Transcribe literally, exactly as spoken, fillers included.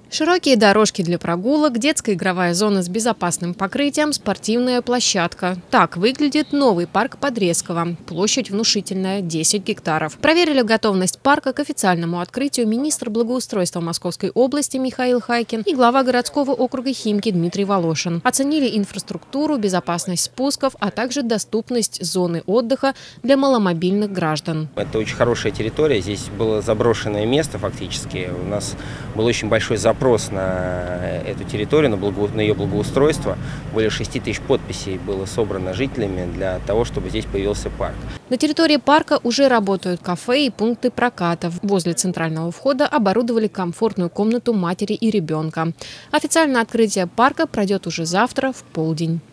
Широкие дорожки для прогулок, детская игровая зона с безопасным покрытием, спортивная площадка. Так выглядит новый парк Подрезково. Площадь внушительная – десять гектаров. Проверили готовность парка к официальному открытию министр благоустройства Московской области Михаил Хайкин и глава городского округа Химки Дмитрий Волошин. Оценили инфраструктуру, безопасность спусков, а также доступность зоны отдыха для маломобильных граждан. Это очень хорошая территория. Здесь было заброшенное место фактически. У нас был очень большой запрос на эту территорию, на, благо... на ее благоустройство. Более шести тысяч подписей было собрано жителями для того, чтобы здесь появился парк. На территории парка уже работают кафе и пункты проката. Возле центрального входа оборудовали комфортную комнату матери и ребенка. Официальное открытие парка пройдет уже завтра в полдень.